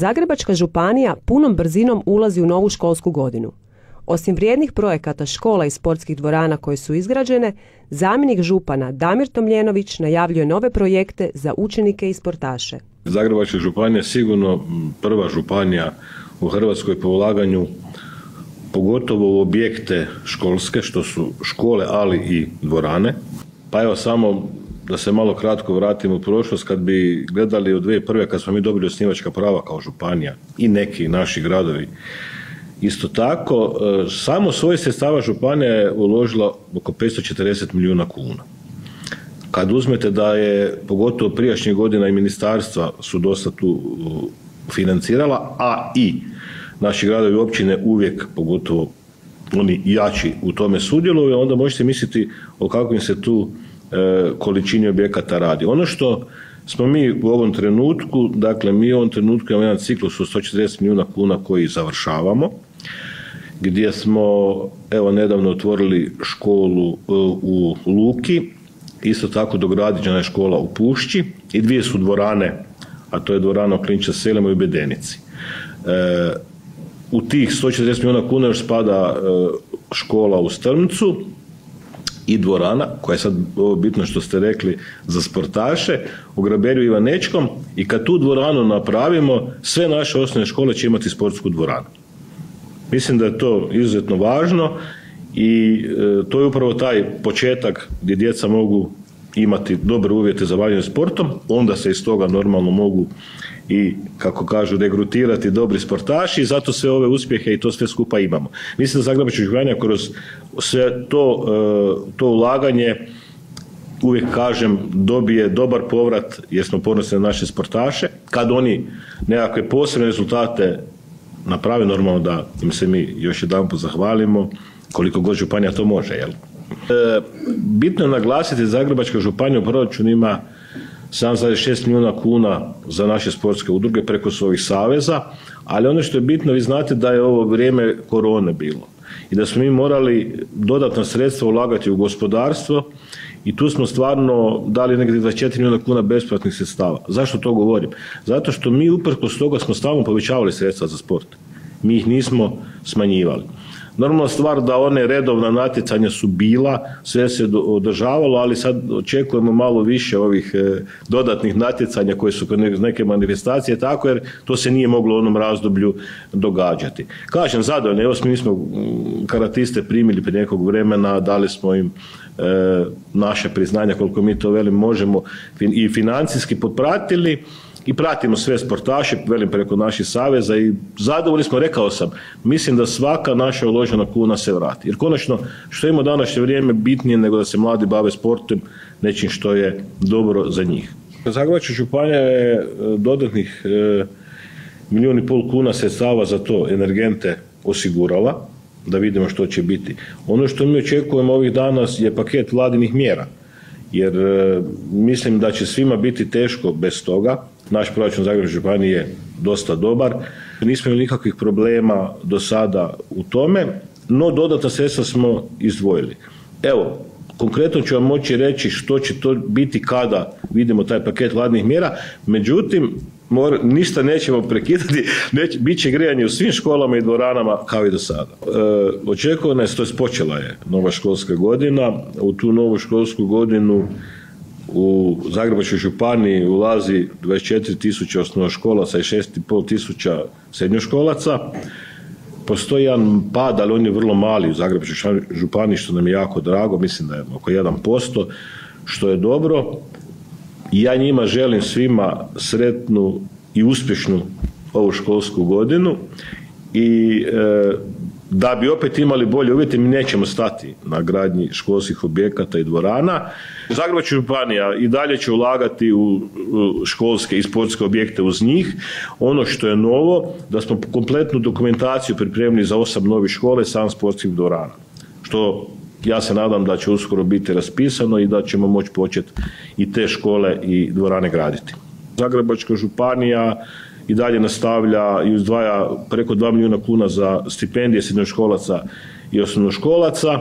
Zagrebačka županija punom brzinom ulazi u novu školsku godinu. Osim vrijednih projekata škola i sportskih dvorana koje su izgrađene, zamjenik župana Damir Tomljenović najavljuje nove projekte za učenike i sportaše. Zagrebačka županija je sigurno prva županija u Hrvatskoj po ulaganju, pogotovo u objekte školske, što su škole, ali i dvorane. Pa evo samo da se malo kratko vratimo u prošlost, kad bi gledali od 2001. kad smo mi dobili osnivačka prava kao županija i neki naši gradovi. Isto tako, samo svoje sredstava županija je uložila oko 540 milijuna kuna. Kad uzmete da je, pogotovo prijašnjih godina, i ministarstva su dosta tu financirala, a i naši gradovi i općine uvijek, pogotovo oni jači, u tome sudjeluju, onda možete misliti o kakvim se tu količini objekata radi. Ono što smo mi u ovom trenutku, dakle mi u ovom trenutku imamo jedan ciklus od 140 milijuna kuna koji završavamo, gdje smo evo nedavno otvorili školu u Luki, isto tako dograđena je škola u Pušći i dvije su dvorane, a to je dvorana u Klinča Selima i u Bedenici. U tih 140 milijuna kuna još spada škola u Strmcu i dvorana, koja je sad ovo bitno što ste rekli za sportaše, u Graberju Ivanečkom, i kad tu dvoranu napravimo, sve naše osnovne škole će imati sportsku dvoranu. Mislim da je to izuzetno važno i to je upravo taj početak gdje djeca mogu imati dobre uvjete za bavljenje sportom, onda se iz toga normalno mogu i, kako kažu, regrutirati dobri sportaši i zato sve ove uspjehe i to sve skupa imamo. Mislim da Zagrebačka županija kroz sve to ulaganje, uvijek kažem, dobije dobar povrat jer smo ponosni na naše sportaše. Kad oni nekakve posebne rezultate naprave, normalno da im se mi još jedanput zahvalimo koliko god županija to može. Jel? Bitno je naglasiti, Zagrebačka županija u proračunu ima 7,6 milijuna kuna za naše sportske udruge preko svojih saveza, ali ono što je bitno, vi znate da je ovo vrijeme korone bilo i da smo mi morali dodatna sredstva ulagati u gospodarstvo i tu smo stvarno dali negdje 24 milijuna kuna besplatnih sredstava. Zašto to govorim? Zato što mi uprkos toga smo stalno povećavali sredstva za sport. Mi ih nismo smanjivali. Normalna stvar da one redovna natjecanja su bila, sve se održavalo, ali sad očekujemo malo više ovih dodatnih natjecanja koje su neke manifestacije, tako jer to se nije moglo u onom razdoblju događati. Kažem, zadovoljno, evo mi smo karatiste primili prije nekog vremena, dali smo im naše priznanja, koliko mi to velim možemo, i financijski popratili i pratimo sve sportaše, velim, preko naših saveza i zadovoljni smo, rekao sam, mislim da svaka naša uložena kuna se vrati. Jer konačno, što ima današnje vrijeme, bitnije nego da se mladi bave sportom, nečim što je dobro za njih. Zagrebačka županija je dodatnih 1,5 milijuna kuna sredstava za to, energente, osigurala, da vidimo što će biti. Ono što mi očekujemo ovih dana je paket vladinih mjera, jer mislim da će svima biti teško bez toga. Naš proračun Zagrebačke županije je dosta dobar, nismo imali nikakvih problema do sada u tome, no dodatna sredstva smo izdvojili. Evo, konkretno ću vam moći reći što će to biti kada vidimo taj paket vladinih mjera, međutim, ništa nećemo prekidati, bit će grijanje u svim školama i dvoranama kao i do sada. Očekujemo je, to jest počela je nova školska godina, u tu novu školsku godinu u Zagrebačkoj županiji ulazi 24.000 osnovnoškolaca i 6.500 srednjoškolaca. Postoji jedan pad, ali on je vrlo mali u Zagrebačkoj županiji, što nam je jako drago, mislim da je oko 1%, što je dobro. I ja njima želim svima sretnu i uspješnu ovu školsku godinu i da bi opet imali bolje uvjete, mi nećemo stati na gradnji školskih objekata i dvorana. Zagrebačka županija i dalje će ulagati u školske i sportske objekte uz njih. Ono što je novo, da smo kompletnu dokumentaciju pripremili za 8 novih škola i 7 sportskih dvorana, što ja se nadam da će uskoro biti raspisano i da ćemo moći početi i te škole i dvorane graditi. Zagrebačka županija i dalje nastavlja i izdvaja preko 2 milijuna kuna za stipendije srednjoškolaca i osnovnoškolaca,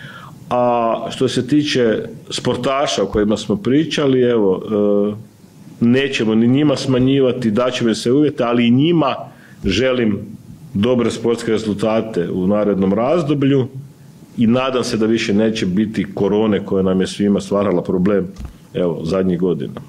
a što se tiče sportaša o kojima smo pričali, evo, nećemo ni njima smanjivati, daćemo se uvjete, ali i njima želim dobre sportske rezultate u narednom razdoblju i nadam se da više neće biti korone koja nam je svima stvarala problem, evo, zadnjih godina.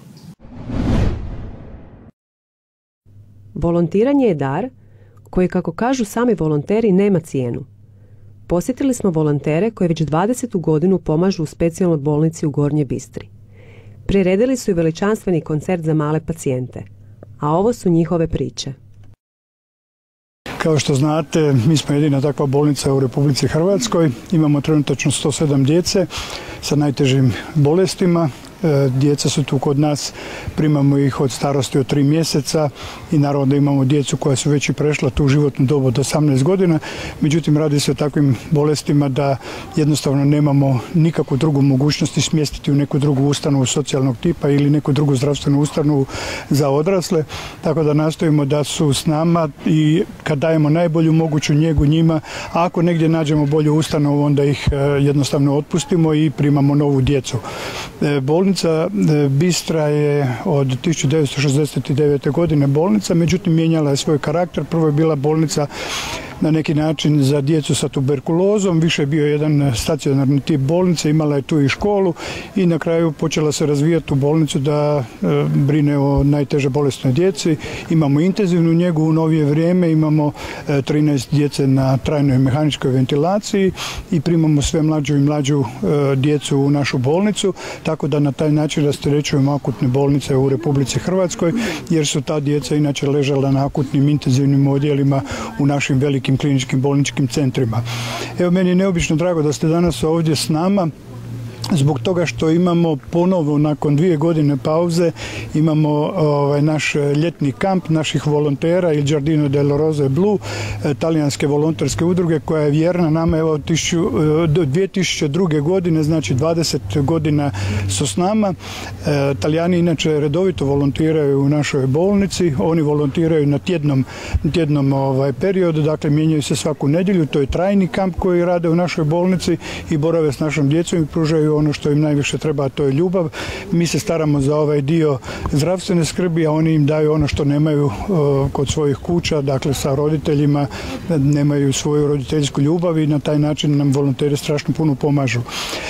Volontiranje je dar koji, kako kažu sami volonteri, nema cijenu. Posjetili smo volontere koji već 20. godinu pomažu u specijalnoj bolnici u Gornjoj Bistri. Priredili su i veličanstveni koncert za male pacijente, a ovo su njihove priče. Kao što znate, mi smo jedina takva bolnica u Republici Hrvatskoj. Imamo trenutačno 107 djece sa najtežim bolestima. Djeca su tu kod nas, primamo ih od starosti od 3 mjeseca i naravno da imamo djecu koja su već i prešla tu životnu dobu od 18 godina. Međutim, radi se o takvim bolestima da jednostavno nemamo nikakvu drugu mogućnost smjestiti u neku drugu ustanovu socijalnog tipa ili neku drugu zdravstvenu ustanovu za odrasle. Tako da nastojimo da su s nama i kad dajemo najbolju moguću njegu njima, a ako negdje nađemo bolju ustanovu, onda ih jednostavno otpustimo i primamo novu djecu. Bolnica Bistra je od 1969. godine bolnica, međutim mijenjala je svoj karakter. Prvo je bila bolnica na neki način za djecu sa tuberkulozom, više je bio jedan stacionarni tip bolnice, imala je tu i školu i na kraju počela se razvijati u bolnicu da brine o najteže bolesnoj djeci. Imamo intenzivnu njegu u novije vrijeme, imamo 13 djece na trajnoj mehaničkoj ventilaciji i primamo sve mlađu i mlađu djecu u našu bolnicu, tako da na taj način rasterećujemo akutne bolnice u Republici Hrvatskoj, jer su ta djeca inače ležala na akutnim intenzivnim odjelima u našim velikim kliničkim bolničkim centrima. Evo, meni je neobično drago da ste danas ovdje s nama, zbog toga što imamo ponovo nakon 2 godine pauze imamo naš ljetni kamp naših volontera Il Giardino delle Rose Blu, talijanske volonterske udruge koja je vjerna nama do 2002. godine, znači 20 godina su s nama. Talijani inače redovito volontiraju u našoj bolnici, oni volontiraju na tjednom periodu, dakle mijenjaju se svaku nedjelju, to je trajni kamp koji rade u našoj bolnici i borave s našom djecom i pružaju ono što im najviše treba, a to je ljubav. Mi se staramo za ovaj dio zdravstvene skrbi, a oni im daju ono što nemaju kod svojih kuća, dakle sa roditeljima, nemaju svoju roditeljsku ljubav i na taj način nam volonteri strašno puno pomažu.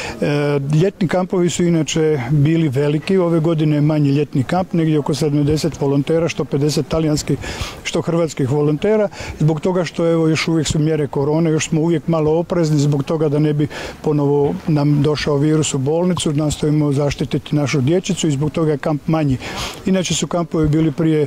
Ljetni kampovi su inače bili veliki, ove godine je manji ljetni kamp, negdje oko 70 volontera, što 50 talijanskih, što hrvatskih volontera, zbog toga što evo još uvijek su mjere korone, još smo uvijek malo oprezni zbog toga da ne bi ponovo nam došao virus u bolnicu, nastojimo zaštititi našu dječicu i zbog toga je kamp manji. Inače su kampovi bili prije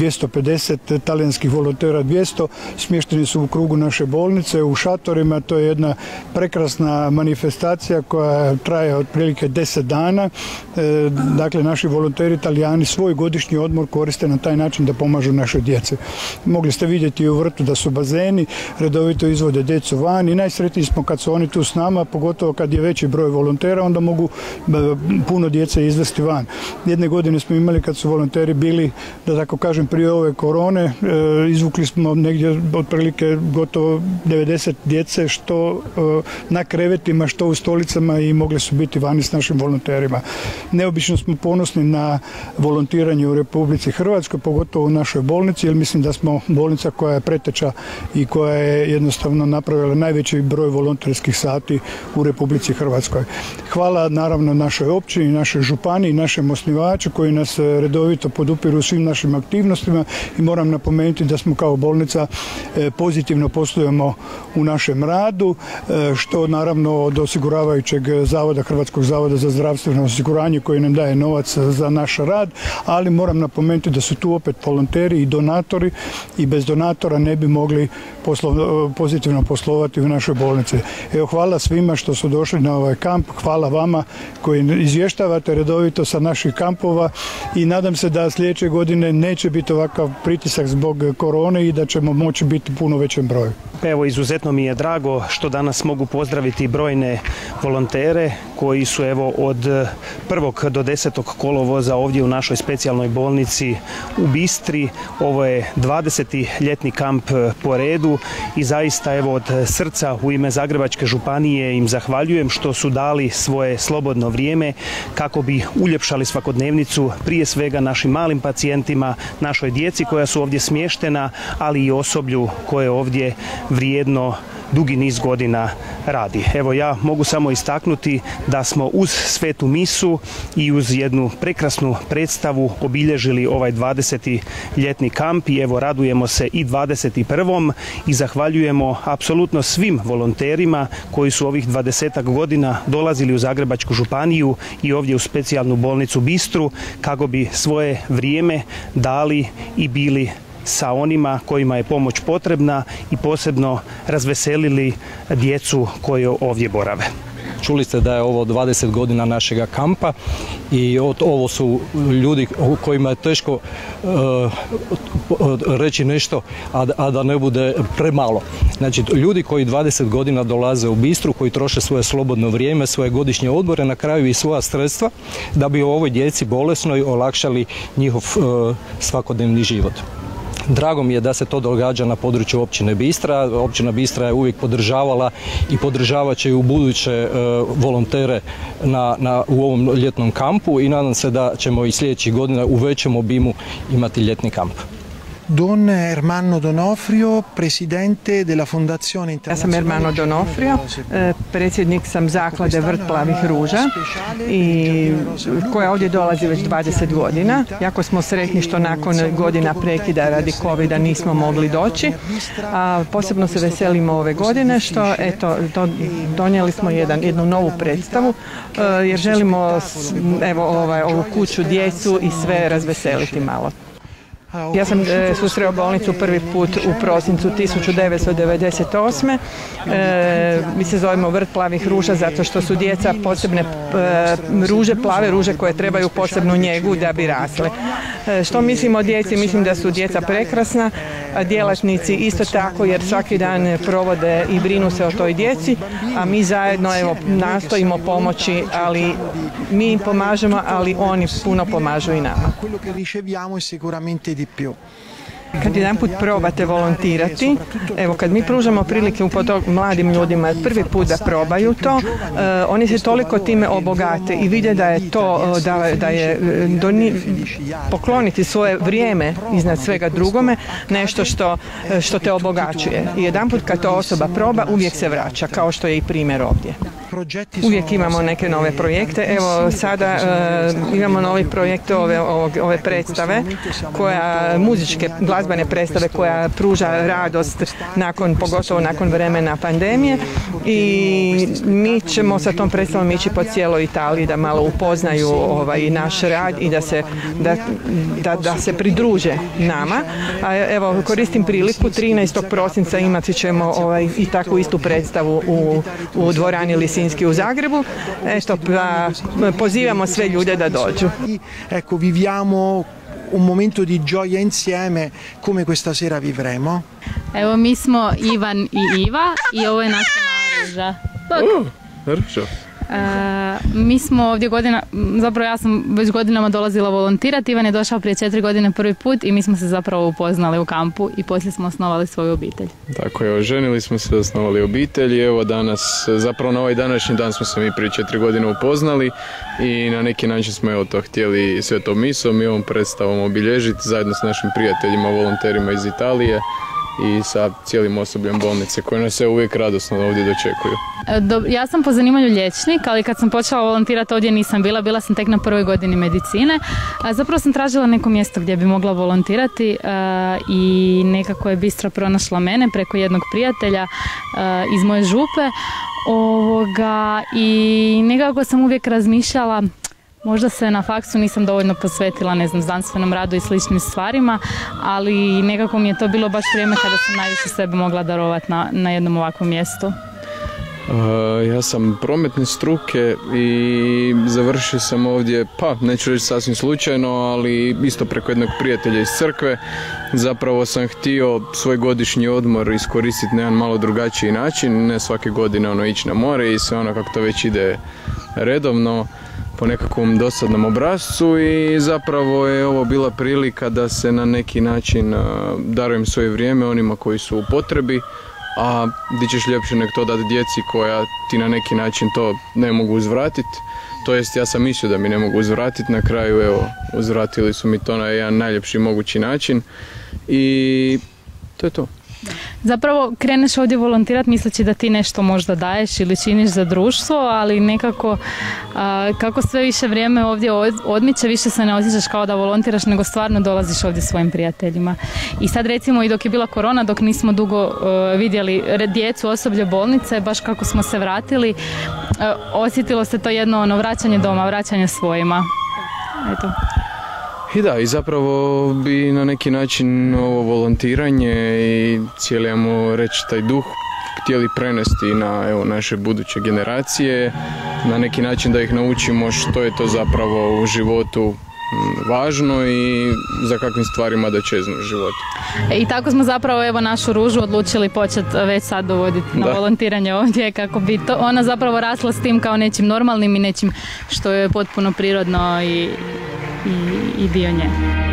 250, talijanskih volontera 200, smješteni su u krugu naše bolnice, u šatorima, to je jedna prekrasna manifestacija koja traje otprilike 10 dana. Dakle, naši volonteri Talijani svoj godišnji odmor koriste na taj način da pomažu našoj djeci. Mogli ste vidjeti u vrtu da su bazeni, redovito izvode djecu van i najsretniji smo kad su oni tu s nama, pogotovo kad je veći broj volontera, onda mogu puno djece izvesti van. Jedne godine smo imali kad su volonteri bili, da tako kažem, prije ove korone, izvukli smo negdje otprilike gotovo 90 djece, što na krevetima, što u stolicama i mogli su biti vani s našim volonterima. Neobično smo ponosni na volontiranje u Republici Hrvatskoj, pogotovo u našoj bolnici, jer mislim da smo bolnica koja je preteča i koja je jednostavno napravila najveći broj volonterskih sati u Republici Hrvatskoj. Hvala naravno našoj općini, našoj županiji, našem osnivaču koji nas redovito podupiru u svim našim aktivnostima i moram napomenuti da smo kao bolnica pozitivno poslujemo u našem radu, što naravno od osiguravajućeg zavoda, Hrvatskog zavoda za zdravstveno osiguranje koji nam daje novac za naš rad, ali moram napomenuti da su tu opet volonteri i donatori i bez donatora ne bi mogli pozitivno poslovati u našoj bolnici. Evo, hvala svima što su došli na ovaj kamp, hvala vama koji izvještavate redovito sa naših kampova i nadam se da sljedeće godine neće biti ovakav pritisak zbog korone i da ćemo moći biti puno većem broju. Evo, izuzetno mi je drago što danas mogu pozdraviti brojne volontere koji su evo od 1. do 10. kolovoza ovdje u našoj specijalnoj bolnici u Bistri. Ovo je 20. ljetni kamp po redu i zaista evo od srca u ime Zagrebačke županije im zahvaljujem što su dali svoj svoje slobodno vrijeme kako bi uljepšali svakodnevnicu prije svega našim malim pacijentima, našoj djeci koja su ovdje smještena, ali i osoblju koje ovdje vrijedno dugi niz godina radi. Evo, ja mogu samo istaknuti da smo uz svetu misu i uz jednu prekrasnu predstavu obilježili ovaj 20. ljetni kamp i evo radujemo se i 21. i zahvaljujemo apsolutno svim volonterima koji su ovih 20 godina dolazili u Zagrebačku županiju i ovdje u specijalnu bolnicu Bistru kako bi svoje vrijeme dali i bili sa onima kojima je pomoć potrebna i posebno razveselili djecu koje ovdje borave. Čuli ste da je ovo 20 godina našega kampa i ovo su ljudi kojima je teško reći nešto, a da ne bude premalo. Znači, ljudi koji 20 godina dolaze u Bistru, koji troše svoje slobodno vrijeme, svoje godišnje odmore, na kraju i svoja sredstva, da bi ovoj djeci bolesnoj olakšali njihov svakodnevni život. Drago mi je da se to događa na području općine Bistra. Općina Bistra je uvijek podržavala i podržavat će i u buduće volontere u ovom ljetnom kampu i nadam se da ćemo i sljedećih godina u većem obimu imati ljetni kamp. Don Ermanno Donofrio, presidente della Fondazione Internazionale. Ja sam Ermanno Donofrio, predsjednik sam zaklade Vrt plavih ruža i koja ovdje dolazi već 20 godina. Jako smo sretni što nakon godina prekida radi covida nismo mogli doći, a posebno se veselimo ove godine što eto donijeli smo jednu novu predstavu jer želimo ovu kuću, djecu i sve razveseliti malo. Ja sam susreo bolnicu prvi put u prosincu 1998. Mi se zovemo Vrt plavih ruža zato što su djeca posebne ruže, plave ruže koje trebaju posebnu njegu da bi rasle. Što mislim o djeci? Mislim da su djeca prekrasna, a djelatnici isto tako jer svaki dan provode i brinu se o toj djeci, a mi zajedno nastojimo pomoći, ali mi im pomažemo, ali oni puno pomažu i nama. Kad jedan put probate volontirati, evo kad mi pružamo prilike mladim ljudima prvi put da probaju to, oni se toliko time obogate i vide da je to, da je pokloniti svoje vrijeme iznad svega drugome nešto što te obogaćuje. I jedan put kad to osoba proba, uvijek se vraća, kao što je i primjer ovdje. Uvijek imamo neke nove projekte. Evo sada imamo novi projekt ove predstave, muzičke glazbene predstave koja pruža radost pogotovo nakon vremena pandemije i mi ćemo sa tom predstavom ići po cijeloj Italiji da malo upoznaju naš rad i da se pridruže nama. A evo koristim priliku, 13. prosinca imati ćemo i takvu istu predstavu u dvorani Lisinski u Zagrebu. Eto, pozivamo sve ljude da dođu. Ecco, viviamo un momento di gioia insieme come questa sera vivremo. Evo, mi smo Ivan i Iva i ovo je naša mala ruža. Mi smo ovdje zapravo ja sam već godinama dolazila volontirati, Ivan je došao prije 4 godine prvi put i mi smo se zapravo upoznali u kampu i poslije smo osnovali svoju obitelj. Tako je, oženili smo se, osnovali obitelj i evo danas, zapravo na ovaj današnji dan smo se mi prije 4 godine upoznali i na neki način smo to htjeli svetom misom i ovom predstavom obilježiti zajedno s našim prijateljima, volonterima iz Italije i sa cijelim osobljem bolnice koje nas se uvijek radosno ovdje dočekuju. Ja sam po zanimanju liječnik, ali kad sam počela volontirati ovdje nisam bila sam tek na prvoj godini medicine. Zapravo sam tražila neko mjesto gdje bi mogla volontirati i nekako je Bistra pronašla mene preko jednog prijatelja iz moje župe i nekako sam uvijek razmišljala možda se na faksu nisam dovoljno posvetila, znanstvenom radu i sličnim stvarima, ali nekako mi je to bilo baš vrijeme kada sam najviše sebe mogla darovati na jednom ovakvom mjestu. Ja sam prometne struke i završio sam ovdje, neću reći sasvim slučajno, ali isto preko jednog prijatelja iz crkve. Zapravo sam htio svoj godišnji odmor iskoristiti na jedan malo drugačiji način, ne svake godine ići na more i sve kako to već ide redovno po nekakvom dosadnom obrascu i zapravo je ovo bila prilika da se na neki način darujem svoje vrijeme onima koji su u potrebi, a di ćeš ljepše nek to dati djeci koja ti na neki način to ne mogu uzvratiti. To jest, ja sam mislio da mi ne mogu uzvratiti, na kraju evo, uzvratili su mi to na jedan najljepši mogući način i to je to. Zapravo kreneš ovdje volontirati misleći da ti nešto možda daješ ili činiš za društvo, ali nekako kako sve više vrijeme ovdje odmiče, više se ne osjećaš kao da volontiraš, nego stvarno dolaziš ovdje svojim prijateljima. I sad recimo i dok je bila korona, dok nismo dugo vidjeli djecu, osoblje bolnice, baš kako smo se vratili, osjetilo se to jedno vraćanje doma, vraćanje svojima. Eto. I da, i zapravo bi na neki način ovo volontiranje i cijeli, ajmo reći, taj duh htjeli prenesti na naše buduće generacije, na neki način da ih naučimo što je to zapravo u životu važno i za kakvim stvarima da čeznu u životu. I tako smo zapravo našu Ružu odlučili početi već sad dovoditi na volontiranje ovdje, kako bi ona zapravo rasla s tim kao nečim normalnim i nečim što je potpuno prirodno i dio nje.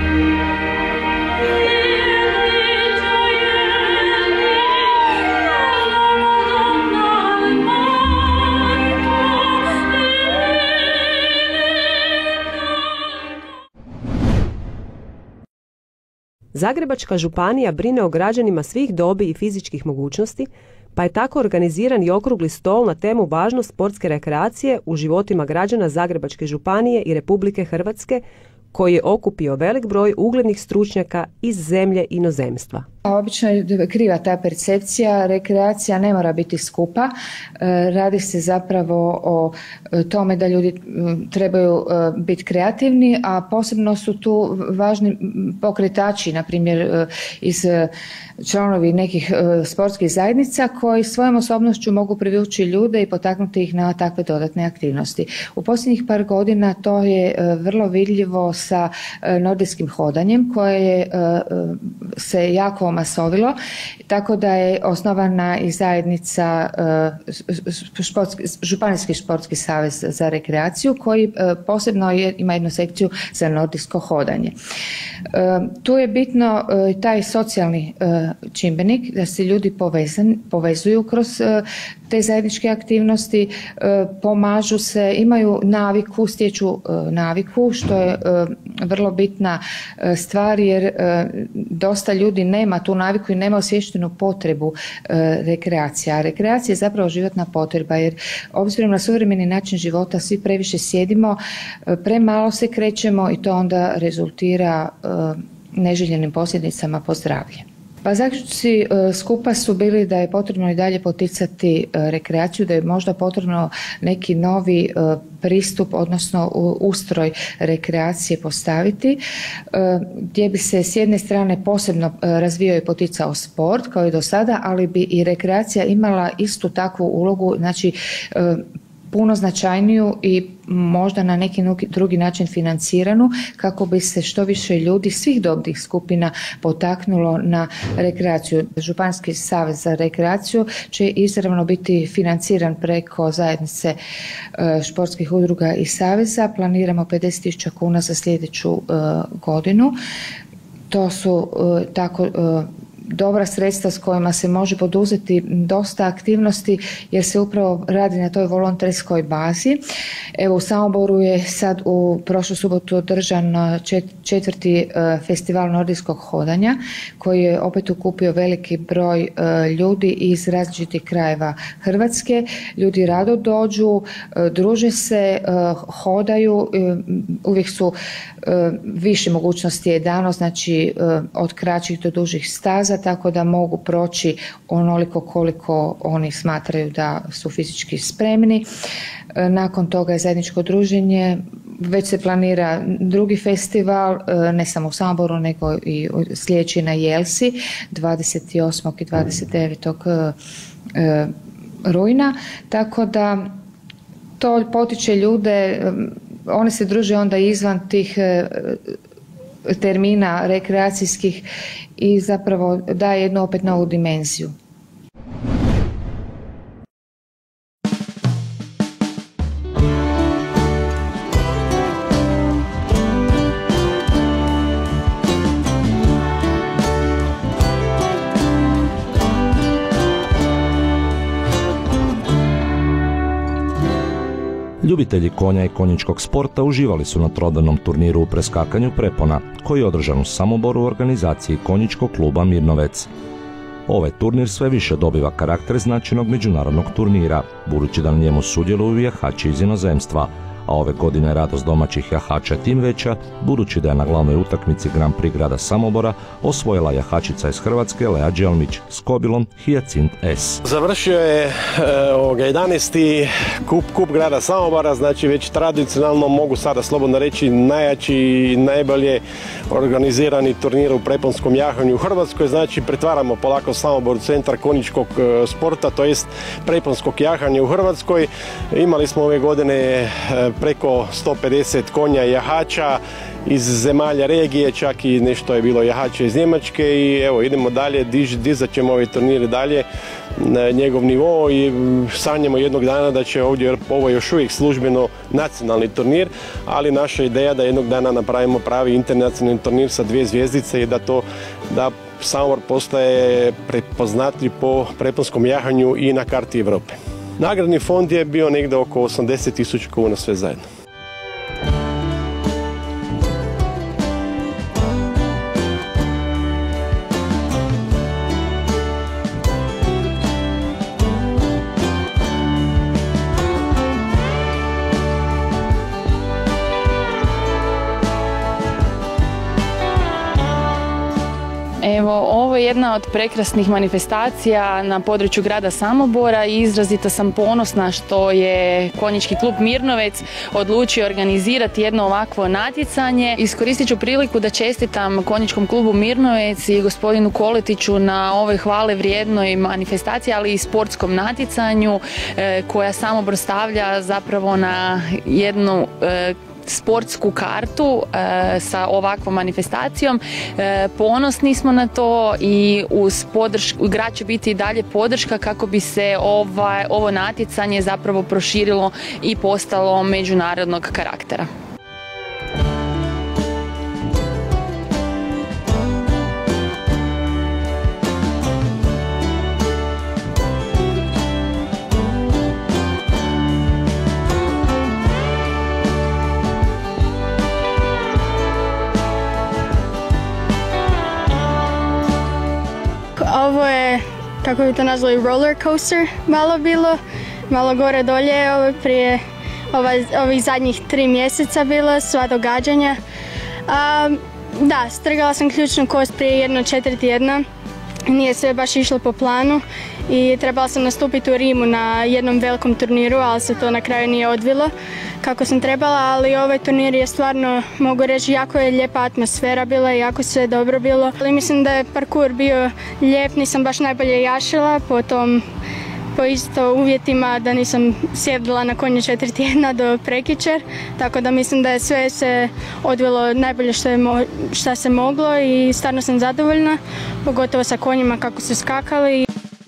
Zagrebačka županija brine o građanima svih dobi i fizičkih mogućnosti, pa je tako organiziran i okrugli stol na temu važnost sportske rekreacije u životima građana Zagrebačke županije i Republike Hrvatske, koji je okupio velik broj uglednih stručnjaka iz zemlje i inozemstva. Obično je kriva ta percepcija, rekreacija ne mora biti skupa, radi se zapravo o tome da ljudi trebaju biti kreativni, a posebno su tu važni pokretači, na primjer iz članovi nekih sportskih zajednica koji svojom osobnošću mogu privući ljude i potaknuti ih na takve dodatne aktivnosti. U posljednjih par godina to je vrlo vidljivo sa nordijskim hodanjem koje je se jako masovilo, tako da je osnovana i zajednica Županijski športski savez za rekreaciju koji posebno ima jednu sekciju za nordijsko hodanje. Tu je bitno taj socijalni čimbenik, da se ljudi povezuju kroz te zajedničke aktivnosti, pomažu se, imaju naviku, stječu naviku, što je vrlo bitna stvar jer dosta ljudi nema tu naviku i nema osvještenu potrebu rekreacija. A rekreacija je zapravo životna potreba jer obzirom na suvremeni način života svi previše sjedimo, premalo se krećemo i to onda rezultira neželjenim posljedicama po zdravlje. Pa zaključci skupa su bili da je potrebno i dalje poticati rekreaciju, da je možda potrebno neki novi pristup, odnosno ustroj rekreacije postaviti, gdje bi se s jedne strane posebno razvijao i poticao sport kao i do sada, ali bi i rekreacija imala istu takvu ulogu, znači puno značajniju i možda na neki drugi način financiranu kako bi se što više ljudi svih dobnih skupina potaknulo na rekreaciju. Županijski savez za rekreaciju će izravno biti financiran preko zajednice športskih udruga i saveza. Planiramo 50.000 kuna za sljedeću godinu. To su tako dobra sredstva s kojima se može poduzeti dosta aktivnosti jer se upravo radi na toj volonterskoj bazi. Evo u Samoboru je sad u prošlu subotu održan 4. festival nordijskog hodanja koji je opet okupio veliki broj ljudi iz različitih krajeva Hrvatske. Ljudi rado dođu, druže se, hodaju, uvijek su više mogućnosti je dano, znači od kraćih do dužih staza, tako da mogu proći onoliko koliko oni smatraju da su fizički spremni. Nakon toga je zajedničko druženje, već se planira drugi festival, ne samo u Samoboru nego i sljedeći na Jelsi 28. i 29. rujna, tako da to potiče ljude, oni se druže onda izvan tih termina rekreacijskih i zapravo daje jednu opet novu dimenziju. Ljubitelji konja i konjičkog sporta uživali su na trodavnom turniru u preskakanju prepona, koji je održan u Samoboru u organizaciji konjičkog kluba Mirnovec. Ovaj turnir sve više dobiva karakter značajnog međunarodnog turnira, budući da na njemu sudjeluju jahači iz inozemstva, a ove godine je radost domaćih jahača tim veća, budući da je na glavnoj utakmici Grand Prix grada Samobora osvojila jahačica iz Hrvatske Lea Đelmić s kobilom Hijacint S. Završio je 11. kup grada Samobora, znači već tradicionalno mogu sada slobodno reći najjači i najbolje organizirani turnir u preponskom jahanju u Hrvatskoj, znači pretvaramo polako Samobor u centar konjičkog sporta, to jest preponskog jahanja u Hrvatskoj. Imali smo ove godine preko 150 konja i jahača iz zemalja regije, čak i nešto je bilo jahača iz Njemačke i evo idemo dalje, dizat ćemo ove turnire dalje na njegov nivo i sanjamo jednog dana da će ovdje, ovo je još uvijek službeno nacionalni turnir, ali naša ideja da jednog dana napravimo pravi internacionalni turnir sa 2 zvjezdice i da Samobor postaje prepoznatljiv po preponskom jahanju i na karti Europe. Nagradni fond je bio negdje oko 80.000 kuna sve zajedno. Evo, ovo je jedna od prekrasnih manifestacija na području grada Samobora i izrazito sam ponosna što je konjički klub Mirnovec odlučio organizirati jedno ovakvo natjecanje. Iskoristit ću priliku da čestitam konjičkom klubu Mirnovec i gospodinu Koletiću na ovoj hvale vrijednoj manifestaciji, ali i sportskom natjecanju koja Samobor stavlja zapravo na jednu sportsku kartu sa ovakvom manifestacijom. Ponosni smo na to i uz podršku grad će biti i dalje podrška kako bi se ovo natjecanje zapravo proširilo i postalo međunarodnog karaktera. Ovo je, kako bi to nazvali, roller coaster malo bilo, malo gore dolje, ovo prije ovih zadnjih 3 mjeseca bilo, sva događanja. Da, strgala sam ključnu kost prije jedno 4 tjedna, nije sve baš išlo po planu i trebala sam nastupiti u Rimu na jednom velikom turniru, ali se to na kraju nije odvilo kako sam trebala, ali ovaj turnir je stvarno, mogu reći, jako je lijepa atmosfera bila i jako sve dobro bilo. Ali mislim da je parkur bio lijep, nisam baš najbolje jašila, potom po isto uvjetima da nisam sjedila na konje 4 tjedna do prekjučer, tako da mislim da je sve se odvilo najbolje što se moglo i stvarno sam zadovoljna, pogotovo sa konjima kako su skakali.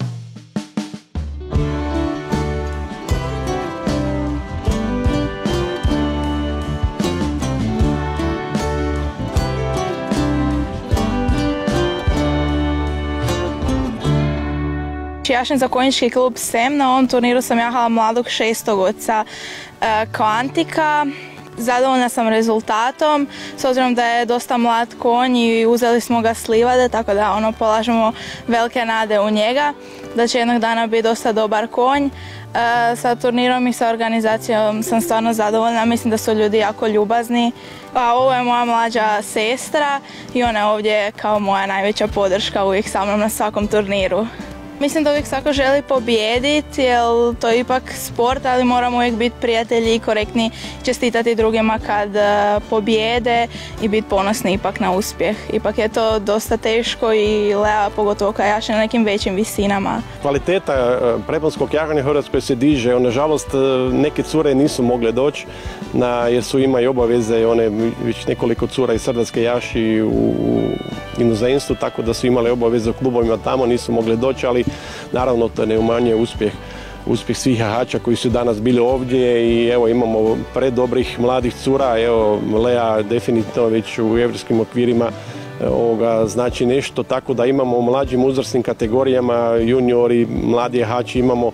Jašem za konjički klub SEM, na ovom turniru sam jahala mladog šestogodca Kvantika. Zadovoljna sam rezultatom, s obzirom da je dosta mlad konj i uzeli smo ga s livade, tako da polažemo velike nade u njega, da će jednog dana biti dosta dobar konj. Sa turnirom i sa organizacijom sam stvarno zadovoljna, mislim da su ljudi jako ljubazni. A ovo je moja mlađa sestra i ona je ovdje kao moja najveća podrška, uvijek sa mnom na svakom turniru. Mislim da uvijek svako želi pobijediti, jer to je ipak sport, ali moramo uvijek biti prijatelji i korektni, čestitati drugima kad pobijede i biti ponosni ipak na uspjeh. Ipak je to dosta teško i Lea pogotovo kad jaše na nekim većim visinama. Kvaliteta preponskog jahanja u Hrvatskoj se diže, nažalost neke cure nisu mogle doći jer su imaju obaveze, one već nekoliko cura iz Hrvatske jaši u inozemstvu, tako da su imale obaveze u klubovima tamo, nisu mogle doći, ali naravno to ne umanjuje uspjeh svih jahača koji su danas bili ovdje i evo imamo predobrih mladih cura, evo Lea definitivno već u evropskim okvirima znači nešto, tako da imamo u mlađim uzrasnim kategorijama, juniori, mladi jahači, imamo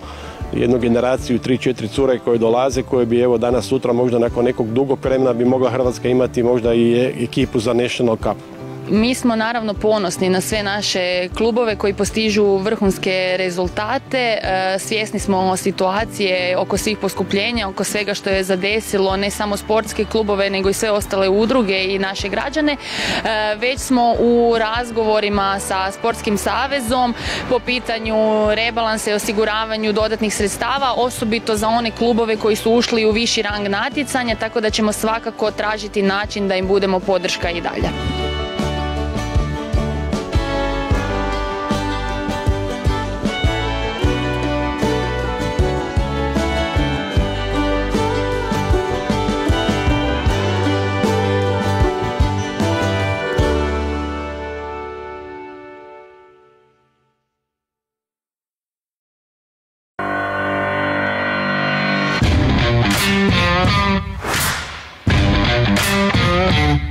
jednu generaciju 3-4 cure koje dolaze, koje bi evo danas sutra možda nakon nekog dugog vremena bi mogla Hrvatska imati možda i ekipu za National Cup. Mi smo naravno ponosni na sve naše klubove koji postižu vrhunske rezultate. Svjesni smo situacije oko svih poskupljenja, oko svega što je zadesilo ne samo sportske klubove nego i sve ostale udruge i naše građane. Već smo u razgovorima sa Sportskim savezom po pitanju rebalansa i osiguravanju dodatnih sredstava, osobito za one klubove koji su ušli u viši rang natjecanja, tako da ćemo svakako tražiti način da im budemo podrška i dalje. Yeah.